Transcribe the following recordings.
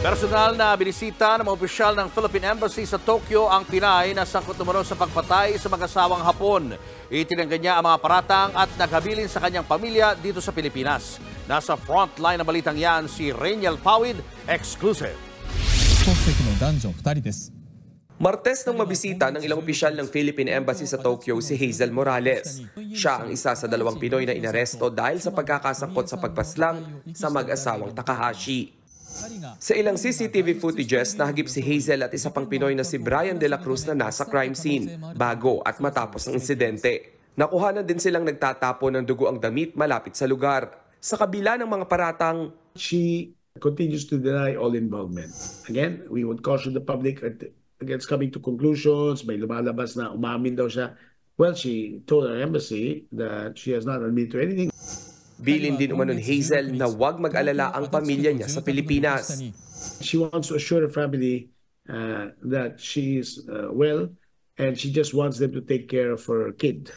Personal na binisita ng mga opisyal ng Philippine Embassy sa Tokyo ang Pinay na sangkot umano sa pagpatay sa mag-asawang Hapon. Itinanggan niya ang mga paratang at naghabilin sa kanyang pamilya dito sa Pilipinas. Nasa frontline ng balitang yan si Rainiel Pawid, exclusive. Martes nang mabisita ng ilang opisyal ng Philippine Embassy sa Tokyo si Hazel Morales. Siya ang isa sa 2 Pinoy na inaresto dahil sa pagkakasangkot sa pagpaslang sa mag-asawang Takahashi. Sa ilang CCTV footages, nahagip si Hazel at isa pang Pinoy na si Brian De La Cruz na nasa crime scene bago at matapos ang insidente. Nakuhanan din silang nagtatapo ng dugo ang damit malapit sa lugar. Sa kabila ng mga paratang, she continues to deny all involvement. Again, we would caution the public against coming to conclusions. May lumalabas na umamin daw siya. Well, she told our embassy that she has not admitted to anything. Bilin din umano ni Hazel na huwag mag-alala ang pamilya niya sa Pilipinas. She wants to assure her family that she is well and she just wants them to take care of her kid.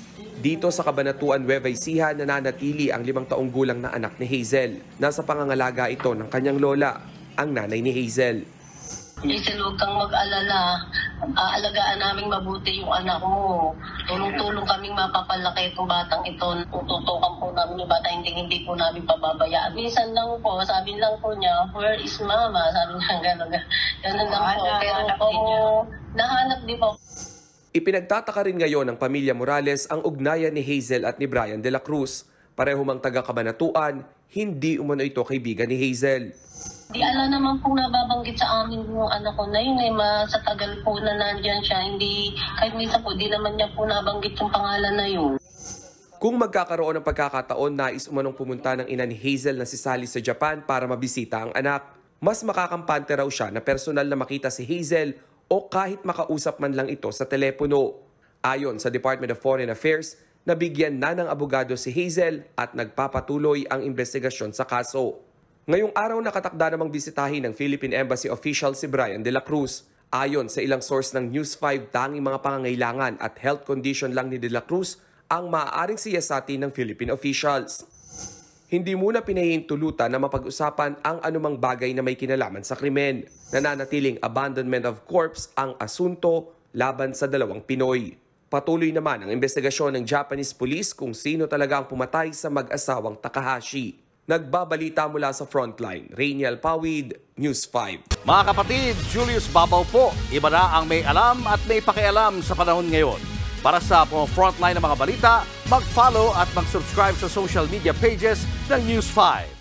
Dito sa Cabanatuan, Nueva Ecija, nananatili ang 5 taong gulang na anak ni Hazel. Nasa pangangalaga ito ng kanyang lola, ang nanay ni Hazel. Hazel, huwag kang mag-alala. Aalagaan naming mabuti yung anak mo. Tulong-tulong kaming mapapalaki itong batang ito. Tututukan po namin yung bata, hindi po namin pababayaan. Minsan lang po, sabi lang po niya, where is mama? Sabi niya, gano'n lang po. Pero kung nahanap din po. Ipinagtataka rin ngayon ng pamilya Morales ang ugnayan ni Hazel at ni Brian De La Cruz. Pareho mang taga-Cabanatuan, hindi umano ito kaibigan ni Hazel. Di ala naman pong nababanggit sa amin yung anak ko na yun sa tagal po na nandyan siya. Hindi, kahit minsan po, di naman niya po nabanggit yung pangalan na yun. Kung magkakaroon ng pagkakataon, nais umanong pumunta ng ina ni Hazel na si Sally sa Japan para mabisita ang anak. Mas makakampante raw siya na personal na makita si Hazel o kahit makausap man lang ito sa telepono. Ayon sa Department of Foreign Affairs, nabigyan na ng abogado si Hazel at nagpapatuloy ang investigasyon sa kaso. Ngayong araw nakatakda namang bisitahin ng Philippine Embassy official si Brian De La Cruz. Ayon sa ilang source ng News 5, tanging mga pangangailangan at health condition lang ni De La Cruz ang maaaring siyasatin ng Philippine officials. Hindi muna pinahihintulutan na mapag-usapan ang anumang bagay na may kinalaman sa krimen. Nananatiling abandonment of corpse ang asunto laban sa 2 Pinoy. Patuloy naman ang investigasyon ng Japanese police kung sino talaga ang pumatay sa mag-asawang Takahashi. Nagbabalita mula sa frontline, Rainiel Pawid, News 5. Mga kapatid, Julius Babaw po. Iba na ang may alam at may pakialam sa panahon ngayon. Para sa frontline ng mga balita, mag-follow at mag-subscribe sa social media pages ng News 5.